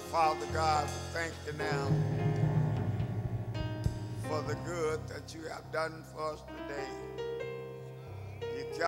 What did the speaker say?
Father God, we thank you now for the good that you have done for us today. You